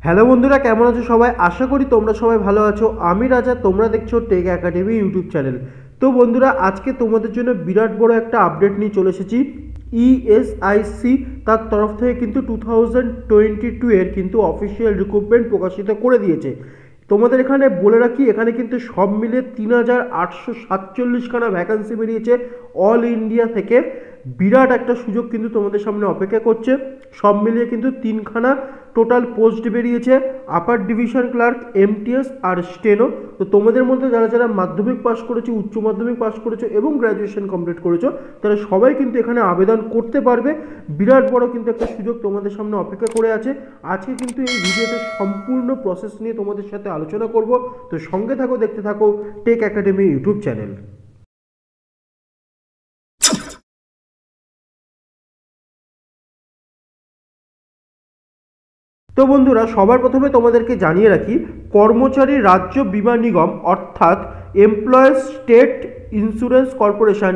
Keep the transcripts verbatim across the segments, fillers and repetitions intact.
Hello বন্ধুরা, কেমন আছো সবাই? আশা করি তোমরা সবাই ভালো আছো। আমি রাজা, তোমরা দেখছো টেক একাডেমি ইউটিউব চ্যানেল। তো বন্ধুরা, আজকে তোমাদের জন্য বিরাট বড় একটা আপডেট নিয়ে চলে এসেছি। ইএসআইসি তার তরফ থেকে কিন্তু টু থাউজেন্ড টোয়েন্টি টু এর কিন্তু অফিসিয়াল রিক্রুটমেন্ট প্রকাশিত করে দিয়েছে। তোমাদের এখানে বলে রাখি, এখানে কিন্তু সব মিলে তিন হাজার আটশো সাতচল্লিশখানা ভ্যাকান্সি বেরিয়েছে অল ইন্ডিয়া থেকে। বিরাট একটা সুযোগ কিন্তু তোমাদের সামনে অপেক্ষা করছে। সব মিলিয়ে কিন্তু তিনখানা টোটাল পোস্ট বেরিয়েছে, আপার ডিভিশন ক্লার্ক, এমটিএস আর স্টেনো। তো তোমাদের মধ্যে যারা যারা মাধ্যমিক পাস করেছো, উচ্চ মাধ্যমিক পাস করেছো এবং গ্র্যাজুয়েশন কমপ্লিট করেছো, তারা সবাই কিন্তু এখানে আবেদন করতে পারবে। বিরাট বড় কিন্তু একটা সুযোগ তোমাদের সামনে অপেক্ষা করে আছে। আজকে কিন্তু এই ভিডিওতে সম্পূর্ণ প্রসেস নিয়ে তোমাদের সাথে আলোচনা করব। তো সঙ্গে থাকো, দেখতে থাকো টেক একাডেমি ইউটিউব চ্যানেল। তো বন্ধুরা, সবার প্রথমে তোমাদেরকে জানিয়ে রাখি, কর্মচারী রাজ্য বীমা নিগম অর্থাৎ employees state insurance corporation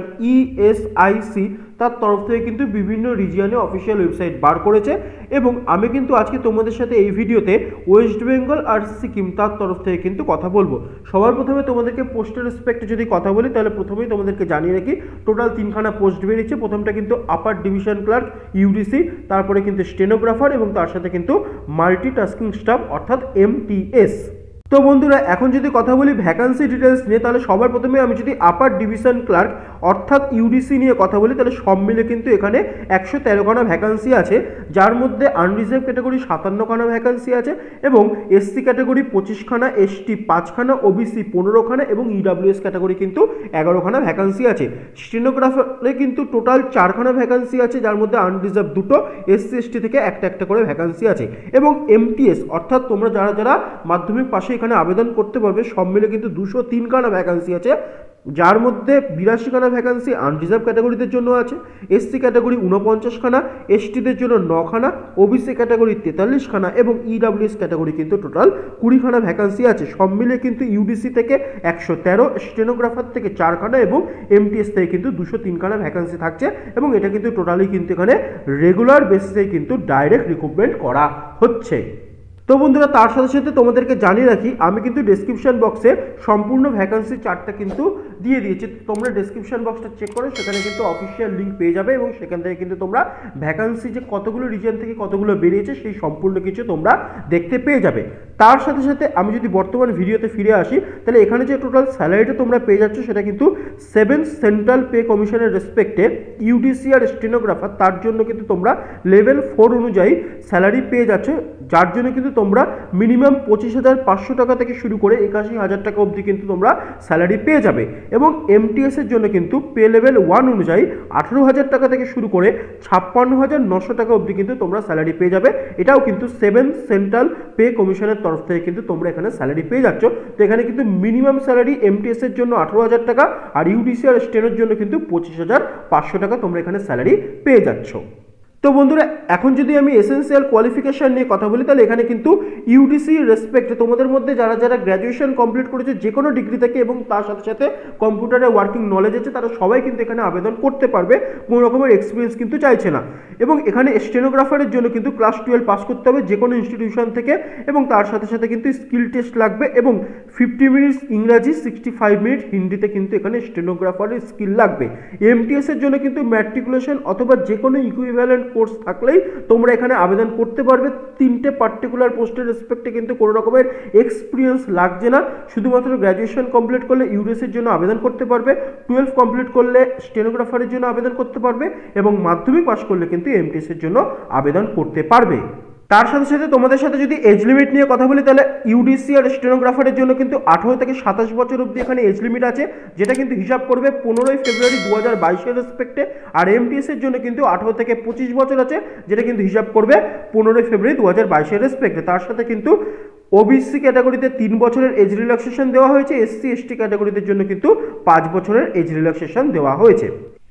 ESIC তার তরফ থেকে কিন্তু বিভিন্ন রিজিয়নে অফিসিয়াল ওয়েবসাইট বার করেছে। এবং আমি কিন্তু আজকে তোমাদের সাথে এই ভিডিওতে ওয়েস্ট বেঙ্গল আর সিকিম তার তরফ থেকে কিন্তু কথা বলবো। সবার প্রথমে তোমাদেরকে পোস্টের রেসপেক্টে যদি কথা বলি, তাহলে প্রথমেই তোমাদেরকে জানিয়ে রাখি টোটাল তিনখানা পোস্ট বেরিয়েছে। প্রথমটা কিন্তু আপার ডিভিশন ক্লার্ক ইউডিসি, তারপরে কিন্তু স্টেনোগ্রাফার এবং তার সাথে কিন্তু মাল্টিটাস্কিং স্টাফ অর্থাৎ এমটিএস। তো বন্ধুরা, এখন যদি কথা বলি ভ্যাকান্সি ডিটেলস নিয়ে, তাহলে সবার প্রথমে আমি যদি আপার ডিভিশন ক্লার্ক অর্থাৎ ইউডিসি নিয়ে কথা বলি, তাহলে সব মিলে কিন্তু এখানে একশো তেরোখানা ভ্যাকান্সি আছে, যার মধ্যে আনরিজার্ভ ক্যাটাগরি সাতান্নখানা ভ্যাকান্সি আছে এবং এসসি ক্যাটাগরি পঁচিশখানা, এসটি পাঁচখানা, ওবিসি পনেরোখানা এবং ইডাব্লিউএস ক্যাটাগরি কিন্তু এগারোখানা ভ্যাকান্সি আছে। স্টেনোগ্রাফারে কিন্তু টোটাল চারখানা ভ্যাকান্সি আছে, যার মধ্যে আনরিজার্ভ দুটো, এসসি এসটি থেকে একটা একটা করে ভ্যাকান্সি আছে। এবং এমটিএস অর্থাৎ তোমরা যারা যারা মাধ্যমিক পাশে এখানে আবেদন করতে পারবে, সব মিলে কিন্তু দুশো তিনখানা ভ্যাকান্সি আছে, যার মধ্যে বিরাশিখানা ভ্যাকান্সি আনরিজার্ভ ক্যাটাগরিদের জন্য আছে, এসসি ক্যাটাগরি উনপঞ্চাশখানা, এসটিদের জন্য নখানা, ওবিসি ক্যাটাগরি তেতাল্লিশখানা এবং ইডাব্লিউএস ক্যাটাগরি কিন্তু টোটাল কুড়িখানা ভ্যাকান্সি আছে। সব মিলে কিন্তু ইউডিসি থেকে একশো তেরো, স্টেনোগ্রাফার থেকে চারখানা এবং এমটিএস থেকে কিন্তু দুশো তিনখানা ভ্যাকান্সি থাকছে। এবং এটা কিন্তু টোটালি কিন্তু এখানে রেগুলার বেসিসে কিন্তু ডাইরেক্ট রিক্রুটমেন্ট করা হচ্ছে। তো বন্ধুরা, তার সাথে সাথে তোমাদেরকে জানিয়ে রাখি, আমি কিন্তু ডেসক্রিপশন বক্সে সম্পূর্ণ ভ্যাকান্সি চার্টটা কিন্তু দিয়ে দিয়েছি। তোমরা ডেসক্রিপশন বক্সটা চেক করে সেখানে কিন্তু অফিসিয়াল লিঙ্ক পেয়ে যাবে এবং সেখান থেকে কিন্তু তোমরা ভ্যাকান্সি যে কতগুলো রিজন থেকে কতগুলো বেরিয়েছে সেই সম্পূর্ণ কিছু তোমরা দেখতে পেয়ে যাবে। তার সাথে সাথে আমি যদি বর্তমান ভিডিওতে ফিরে আসি, তাহলে এখানে যে টোটাল স্যালারিটা তোমরা পেয়ে যাচ্ছ, সেটা কিন্তু সেভেন সেন্ট্রাল পে কমিশনের রেসপেক্টে ইউডিসি আর স্টেনোগ্রাফার তার জন্য কিন্তু তোমরা লেভেল ফোর অনুযায়ী স্যালারি পেয়ে যাচ্ছ, যার জন্য কিন্তু তোমরা মিনিমাম পঁচিশ হাজার পাঁচশো টাকা থেকে শুরু করে একাশি হাজার টাকা অবধি কিন্তু তোমরা স্যালারি পেয়ে যাবে। এবং এমটিএস এর জন্য কিন্তু পে লেভেল ওয়ান অনুযায়ী আঠেরো হাজার টাকা থেকে শুরু করে ছাপ্পান্ন হাজার নশো টাকা অবধি কিন্তু তোমরা স্যালারি পেয়ে যাবে। এটাও কিন্তু সেভেন সেন্ট্রাল পে কমিশনের তরফ থেকে কিন্তু তোমরা এখানে স্যালারি পেয়ে যাচ্ছ। তো এখানে কিন্তু মিনিমাম স্যালারি এমটিএস এর জন্য আঠেরো হাজার টাকা আর ইউডিসি আর স্টেনোর জন্য কিন্তু পঁচিশ হাজার পাঁচশো টাকা তোমরা এখানে স্যালারি পেয়ে যাচ্ছ। তো বন্ধুরা, এখন যদি আমি এসেন্সিয়াল কোয়ালিফিকেশান নিয়ে কথা বলি, তাহলে এখানে কিন্তু ইউডিসি রেসপেক্টে তোমাদের মধ্যে যারা যারা গ্র্যাজুয়েশন কমপ্লিট করেছে যে কোনো ডিগ্রি থেকে এবং তার সাথে সাথে কম্পিউটারে ওয়ার্কিং নলেজ আছে, তারা সবাই কিন্তু এখানে আবেদন করতে পারবে, কোনো রকমের এক্সপিরিয়েন্স কিন্তু চাইছে না। এবং এখানে স্টেনোগ্রাফারের জন্য কিন্তু ক্লাস টুয়েলভ পাস করতে হবে যে কোনো ইনস্টিটিউশন থেকে, এবং তার সাথে সাথে কিন্তু স্কিল টেস্ট লাগবে এবং ফিফটি মিনিটস ইংরাজি, সিক্সটি ফাইভ মিনিট হিন্দিতে কিন্তু এখানে স্টেনোগ্রাফারের স্কিল লাগবে। এমটিএস এর জন্য কিন্তু ম্যাট্রিকুলেশন অথবা যে কোনো ইকুইভ্যালেন্ট কোর্স থাকলেই তোমরা এখানে আবেদন করতে পারবে। তিনটে পার্টিকুলার পোস্টের রেসপেক্টে কিন্তু কোনো রকমের এক্সপিরিয়েন্স লাগছে না, শুধুমাত্র গ্র্যাজুয়েশন কমপ্লিট করলে ইউডিসির জন্য আবেদন করতে পারবে, টুয়েলভ কমপ্লিট করলে স্টেনোগ্রাফারের জন্য আবেদন করতে পারবে এবং মাধ্যমিক পাস করলে কিন্তু এমটিএস এর জন্য আবেদন করতে পারবে। তার সাথে সাথে তোমাদের সাথে যদি এজ লিমিট নিয়ে কথা বলি, তাহলে ইউডিসি আর স্টেনোগ্রাফারের জন্য কিন্তু আঠারো থেকে সাতাশ বছর অবধি এখানে এজ লিমিট আছে, যেটা কিন্তু হিসাব করবে পনেরোই ফেব্রুয়ারি দু হাজার বাইশের রেসপেক্টে। আর এমটিএস এর জন্য কিন্তু আঠারো থেকে পঁচিশ বছর আছে, যেটা কিন্তু হিসাব করবে পনেরোই ফেব্রুয়ারি দু হাজার বাইশের রেসপেক্টে। তার সাথে কিন্তু ওবিসি ক্যাটাগরিতে তিন বছরের এজ রিল্যাক্সেশন দেওয়া হয়েছে, এসসি এসটি ক্যাটাগরিদের জন্য কিন্তু পাঁচ বছরের এজ রিল্যাক্সেশন দেওয়া হয়েছে।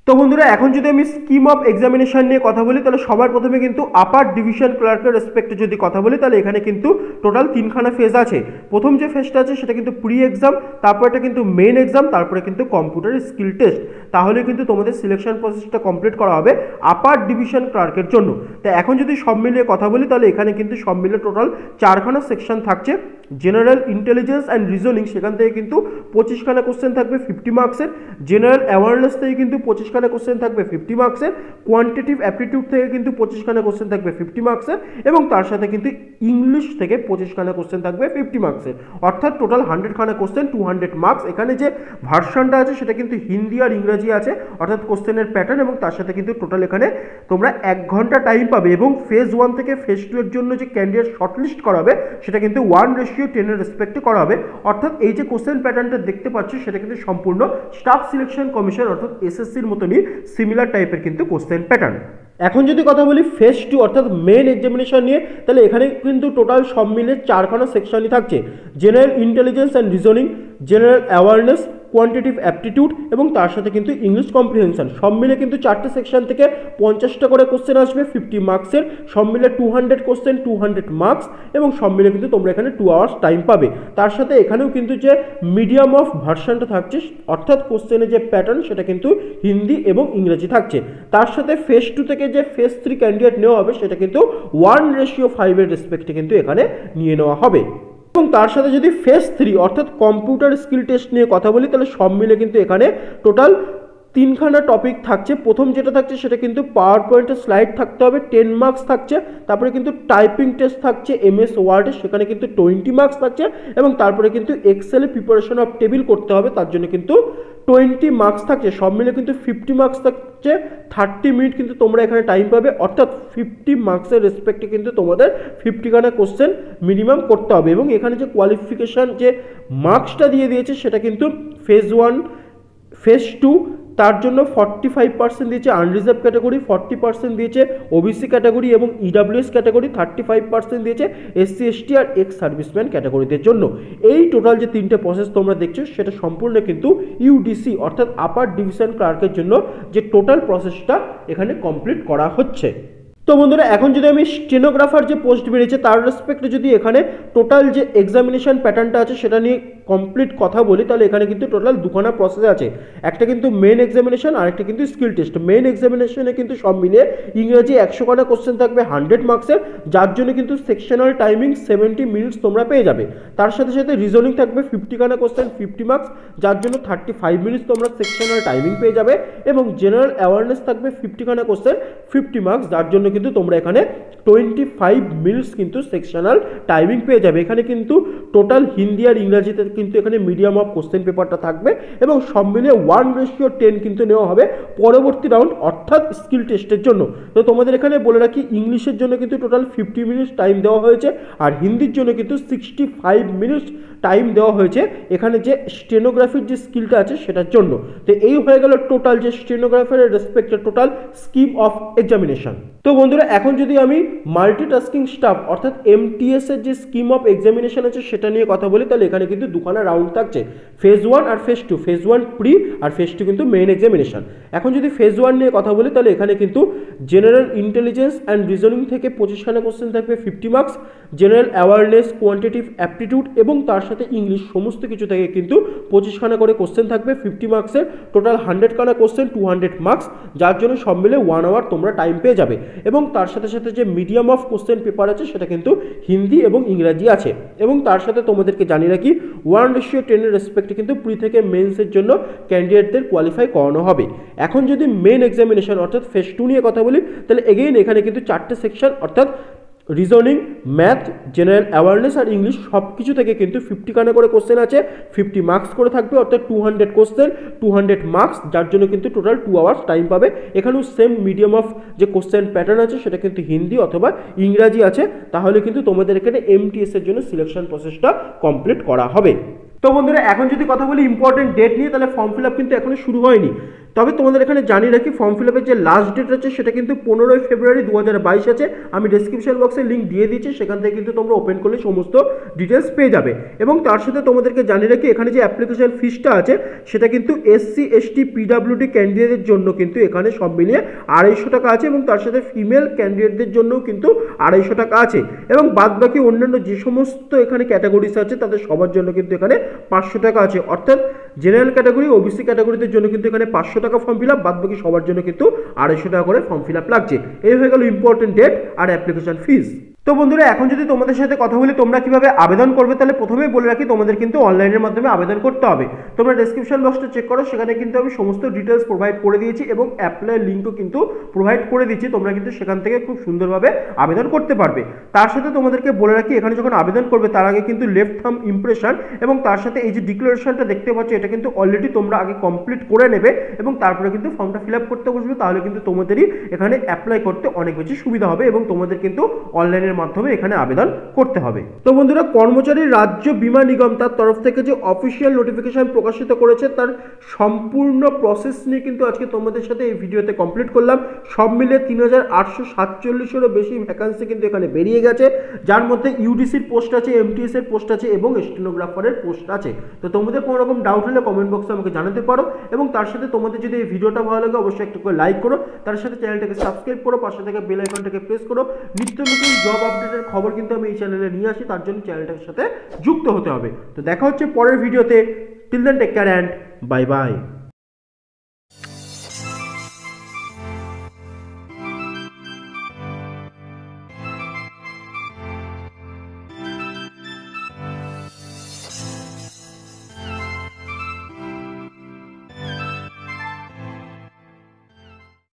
তো বন্ধুরা এখন যদি আমি স্কিম অফ এক্সামিনেশন নিয়ে কথা বলি তাহলে সবার প্রথমে কিন্তু আপার ডিভিশন ক্লার্কের রেসপেক্টে যদি কথা বলি তাহলে এখানে কিন্তু টোটাল তিনখানা ফেজ আছে। প্রথম যে ফেজটা আছে সেটা কিন্তু প্রি এক্সাম, তারপরটা কিন্তু মেইন এক্সাম, তারপরে কিন্তু কম্পিউটার স্কিল টেস্ট। তাহলে কিন্তু তোমাদের সিলেকশন প্রসেসটা কমপ্লিট করা হবে আপার ডিভিশন ক্লার্কের জন্য। তো এখন যদি সব মিলিয়ে কথা বলি তাহলে এখানে কিন্তু সব মিলিয়ে টোটাল চারখানা সেকশন থাকছে। জেনারেল ইন্টেলিজেন্স অ্যান্ড রিজনিং সেখান থেকে কিন্তু পঁচিশখানা কোশ্চেন থাকবে ফিফটি মার্কসের। জেনারেল অ্যাওয়ারনেস থেকে কিন্তু পঁচিশখানা কোশ্চেন থাকবে ফিফটি মার্কসের। কোয়ান্টিটিভ অ্যাপটিটিউড থেকে কিন্তু পঁচিশখানা কোশ্চেন থাকবে ফিফটি মার্কসের, এবং তার সাথে কিন্তু ইংলিশ থেকে পঁচিশখানা কোশ্চেন থাকবে ফিফটি মার্কসের। অর্থাৎ টোটাল হান্ড্রেডখানা কোশ্চেন, টু হান্ড্রেড মার্কস। এখানে যে ভার্সনটা আছে সেটা কিন্তু হিন্দি আর ইংরাজি আছে, অর্থাৎ কোশ্চেনের প্যাটার্ন, এবং তার সাথে কিন্তু টোটাল এখানে তোমরা এক ঘন্টা টাইম পাবে। এবং ফেজ ওয়ান থেকে ফেজ টু এর জন্য যে ক্যান্ডিডেট শর্টলিস্ট করা হবে সেটা কিন্তু ওয়ান রেশিও টেনের রেসপেক্টে করা হবে। অর্থাৎ এই যে কোশ্চেন প্যাটার্নটা দেখতে পাচ্ছি সেটা কিন্তু সম্পূর্ণ স্টাফ সিলেকশন কমিশন অর্থাৎ এসএসসির মতনই সিমিলার টাইপের কিন্তু কোশ্চেন প্যাটার্ন। এখন যদি কথা বলি ফেজ টু অর্থাৎ মেন এক্সামিনেশন নিয়ে, তাহলে এখানে কিন্তু টোটাল সব মিলে চারখানা সেকশনই থাকছে। General intelligence and reasoning, general awareness, quantitative aptitude এবং তার সাথে কিন্তু ইংলিশ কম্প্রিহেনশন। সব মিলে কিন্তু চারটে সেকশন থেকে পঞ্চাশটা করে কোশ্চেন আসবে ফিফটি মার্কসের। সব মিলে two hundred question, two hundred marks, এবং সব মিলে কিন্তু তোমরা এখানে টু আওয়ার্স টাইম পাবে। তার সাথে এখানেও কিন্তু যে মিডিয়াম অফ ভার্সনটা থাকছে অর্থাৎ কোশ্চেনের যে প্যাটার্ন সেটা কিন্তু হিন্দি এবং ইংরেজি থাকছে। তার সাথে ফেজ টু থেকে যে ফেজ থ্রি ক্যান্ডিডেট নেওয়া হবে সেটা কিন্তু ওয়ান রেশিও ফাইভের রেসপেক্টে কিন্তু এখানে নিয়ে নেওয়া হবে। এবং তার সাথে যদি ফেজ থ্রি অর্থাৎ কম্পিউটার স্কিল টেস্ট নিয়ে কথা বলি তাহলে সব মিলে কিন্তু এখানে টোটাল তিনখানা টপিক থাকছে। প্রথম যেটা থাকছে সেটা কিন্তু পাওয়ার পয়েন্টের স্লাইড থাকতে হবে, টেন মার্কস থাকছে। তারপরে কিন্তু টাইপিং টেস্ট থাকছে এমএস ওয়ার্ডে, সেখানে কিন্তু টোয়েন্টি মার্কস থাকছে। এবং তারপরে কিন্তু এক্সেলে প্রিপারেশন অফ টেবিল করতে হবে, তার জন্য কিন্তু টোয়েন্টি মার্কস থাকছে। সব মিলে কিন্তু ফিফটি মার্কস থাকছে। থার্টি মিনিট কিন্তু তোমরা এখানে টাইম পাবে, অর্থাৎ ফিফটি মার্কসের রেসপেক্টে কিন্তু তোমাদের ফিফটিখানা কোশ্চেন মিনিমাম করতে হবে। এবং এখানে যে কোয়ালিফিকেশান যে মার্কসটা দিয়ে দিয়েছে সেটা কিন্তু ফেজ ওয়ান, ফেজ টু তার জন্য ফর্টি ফাইভ পার্সেন্ট দিয়েছে আনরিজার্ভ ক্যাটাগরি, ফর্টি পার্সেন্ট দিয়েছে ওবিসি ক্যাটাগরি এবং EWS category, thirty five percent দিয়েছে এসসি এসটি আর এক্স সার্ভিসম্যান ক্যাটাগরিদের জন্য। এই টোটাল যে তিনটে প্রসেস তোমরা দেখছো সেটা সম্পূর্ণ কিন্তু ইউডিসি অর্থাৎ আপার ডিভিশন ক্লার্কের জন্য যে টোটাল প্রসেসটা এখানে কমপ্লিট করা হচ্ছে। তো বন্ধুরা এখন যদি আমি স্টেনোগ্রাফার যে পোস্ট বেরিয়েছে তার রেসপেক্টে যদি এখানে টোটাল যে এক্সামিনেশন প্যাটার্নটা আছে সেটা নিয়ে কমপ্লিট কথা বলি তাহলে এখানে কিন্তু টোটাল দুখানা প্রসেস আছে। একটা কিন্তু মেন এক্সামিনেশন আর একটা কিন্তু স্কিল টেস্ট। মেন এক্সামিনেশনে কিন্তু সব মিলিয়ে ইংরেজি একশো খানা কোশ্চেন থাকবে হান্ড্রেড মার্কসের, যার জন্য কিন্তু সেকশনাল টাইমিং সেভেন্টি মিনিটস তোমরা পেয়ে যাবে। তার সাথে সাথে রিজনিং থাকবে ফিফটি খানা কোশ্চেন ফিফটি মার্কস, যার জন্য থার্টি ফাইভ মিনিটস তোমরা সেকশনাল টাইমিং পেয়ে যাবে। এবং জেনারেল অ্যাওয়ারনেস থাকবে ফিফটি খানা কোশ্চেন ফিফটি মার্কস, যার জন্য কিন্তু তোমরা এখানে টোয়েন্টি ফাইভ মিনিটস কিন্তু সেকশনাল টাইমিং পেয়ে যাবে। এখানে কিন্তু টোটাল হিন্দি আর ইংরাজিতে কিন্তু এখানে মিডিয়াম অফ কোশ্চেন পেপারটা থাকবে এবং সব মিলিয়ে ওয়ান রেশিও টেন কিন্তু নেওয়া হবে পরবর্তী রাউন্ড অর্থাৎ স্কিল টেস্টের জন্য। তো তোমাদের এখানে বলে রাখি ইংলিশের জন্য কিন্তু টোটাল ফিফটি মিনিটস টাইম দেওয়া হয়েছে আর হিন্দির জন্য কিন্তু সিক্সটি ফাইভ মিনিটস টাইম দেওয়া হয়েছে এখানে যে স্টেনোগ্রাফির যে স্কিলটা আছে সেটার জন্য। তো এই হয়ে গেল টোটাল যে স্টেনোগ্রাফারের রেসপেক্টে টোটাল স্কিম অফ এক্সামিনেশন। তো বন্ধুরা এখন যদি আমি মাল্টিটাস্কিং স্টাফ অর্থাৎ এমটিএস এর যে স্কিম অফ এক্সামিনেশন আছে সেটা নিয়ে কথা বলি তাহলে এখানে কিন্তু দুখানা রাউন্ড থাকছে, ফেজ ওয়ান আর phase two. Phase one pre আর ফেজ টু কিন্তু মেইন এক্সামিনেশন। এখন যদি ফেজ ওয়ান নিয়ে কথা বলি তাহলে এখানে কিন্তু জেনারেল ইন্টেলিজেন্স অ্যান্ড রিজনিং থেকে পঁচিশখানা কোশ্চেন থাকবে fifty marks, general awareness, quantitative aptitude এবং তার সাথে ইংলিশ সমস্ত কিছু থেকে কিন্তু পঁচিশখানা করে কোশ্চেন থাকবে ফিফটি মার্কসের। টোটাল হান্ড্রেড খানা কোশ্চেন টু হান্ড্রেড মার্কস, যার জন্য সব মিলে ওয়ান আওয়ার তোমরা টাইম পেয়ে যাবে। এবং তার সাথে সাথে যে মিডিয়াম অফ কোশ্চেন পেপার আছে সেটা কিন্তু হিন্দি এবং ইংরাজি আছে। এবং তার সাথে তোমাদেরকে জানিয়ে রাখি ওয়ান রেশিও টেনের রেসপেক্টে কিন্তু প্রি থেকে মেন্সের জন্য ক্যান্ডিডেটদের কোয়ালিফাই করানো হবে। এখন যদি মেন এক্সামিনেশন অর্থাৎ ফেজ টু নিয়ে কথা বলি তাহলে এগেইন এখানে কিন্তু চারটে সেকশন অর্থাৎ রিজনিং, ম্যাথ, জেনারেল অ্যাওয়ারনেস আর ইংলিশ সব কিছু থেকে কিন্তু ফিফটি খানা করে কোশ্চেন আছে, ফিফটি মার্কস করে থাকবে অর্থাৎ two hundred question two hundred marks, যার জন্য কিন্তু টোটাল টু আওয়ার্স টাইম পাবে। এখানেও সেম মিডিয়াম অফ যে কোশ্চেন প্যাটার্ন আছে সেটা কিন্তু হিন্দি অথবা ইংরাজি আছে, তাহলে কিন্তু তোমাদের এখানে এমটিএস এর জন্য সিলেকশন প্রসেসটা কমপ্লিট করা হবে। তো বন্ধুরা এখন যদি কথা বলি ইম্পর্টেন্ট ডেট নিয়ে তাহলে ফর্ম ফিল আপ কিন্তু এখনো শুরু হয়নি। তবে তোমাদের এখানে জানিয়ে রাখি ফর্ম ফিল আপের যে লাস্ট ডেট আছে সেটা কিন্তু পনেরোই ফেব্রুয়ারি দু হাজার বাইশ আছে। আমি ডেসক্রিপশন বক্সে লিঙ্ক দিয়ে দিচ্ছি, সেখান থেকে কিন্তু তোমরা ওপেন করলে সমস্ত ডিটেলস পেয়ে যাবে। এবং তার সাথে তোমাদেরকে জানিয়ে রাখি এখানে যে অ্যাপ্লিকেশন ফিসটা আছে সেটা কিন্তু এসসি এসটি পিডাব্লিউডি ক্যান্ডিডেটের জন্য কিন্তু এখানে সব মিলিয়ে আড়াইশো টাকা আছে, এবং তার সাথে ফিমেল ক্যান্ডিডেটদের জন্যও কিন্তু আড়াইশো টাকা আছে, এবং বাদ বাকি অন্যান্য যে সমস্ত এখানে ক্যাটাগরিজ আছে তাদের সবার জন্য কিন্তু এখানে পাঁচশো টাকা আছে। অর্থাৎ জেনারেল ক্যাটাগরি, ওবিসি ক্যাটাগরিদের জন্য কিন্তু এখানে পাঁচশো টাকা ফর্ম ফিল আপ, বাদ বাকি সবার জন্য কিন্তু আড়াইশো টাকা করে ফর্ম ফিল আপ লাগছে। এই হয়ে গেল ইম্পর্টেন্ট ডেট আর অ্যাপ্লিকেশন ফিস। তো বন্ধুরা, এখন যদি তোমাদের সাথে কথা বলি তোমরা কিভাবে আবেদন করবে, তাহলে প্রথমেই বলে রাখি তোমাদের কিন্তু অনলাইনের মাধ্যমে আবেদন করতে হবে। তোমরা ডেসক্রিপশন বক্সটা চেক করো, সেখানে কিন্তু আমি সমস্ত ডিটেলস প্রোভাইড করে দিয়েছি এবং অ্যাপ্লাই লিঙ্কও কিন্তু প্রোভাইড করে দিচ্ছি। তোমরা কিন্তু সেখান থেকে খুব সুন্দরভাবে আবেদন করতে পারবে। তার সাথে তোমাদেরকে বলে রাখি এখানে যখন আবেদন করবে তার আগে কিন্তু লেফট থাম্ব ইমপ্রেশন এবং তার সাথে এই যে ডিক্লারেশনটা দেখতে পাচ্ছ এটা কিন্তু অলরেডি তোমরা আগে কমপ্লিট করে নেবে এবং তারপরে কিন্তু ফর্মটা ফিল আপ করতে বসবে। তাহলে কিন্তু তোমাদেরই এখানে অ্যাপ্লাই করতে অনেক বেশি সুবিধা হবে এবং তোমাদের কিন্তু অনলাইনের মাধ্যমে এখানে আবেদন করতে হবে। তো বন্ধুরা, কর্মচারী রাজ্য বীমা নিগম তার তরফ থেকে যে অফিসিয়াল নোটিফিকেশন প্রকাশিত করেছে তার সম্পূর্ণ প্রসেস নিয়ে কিন্তু আজকে তোমাদের সাথে এই ভিডিওতে কমপ্লিট করলাম। সব মিলিয়ে তিন হাজার আটশো সাতচল্লিশেরও বেশি ভ্যাকান্সি কিন্তু এখানে বেরিয়ে গেছে, যার মধ্যে ইউডিসির পোস্ট আছে, এমটিএস এর পোস্ট আছে এবং স্টেনোগ্রাফারের পোস্ট আছে। তো তোমাদের কোনো রকম ডাউট হলে কমেন্ট বক্সে আমাকে জানাতে পারো এবং তার সাথে তোমাদের যদি এই ভিডিওটা ভালো লাগে অবশ্যই একটু করে লাইক করো, তার সাথে চ্যানেলটাকে সাবস্ক্রাইব করো, পাশে থেকে বেল আইকনটাকে প্রেস করো। নিত্য নতুন জব আপডেটের খবর কিন্তু আমি এই চ্যানেলে নিয়ে আসি, তার জন্য চ্যানেলটার সাথে যুক্ত হতে হবে। তো দেখা হচ্ছে পরের ভিডিওতে। Till then take care and bye by.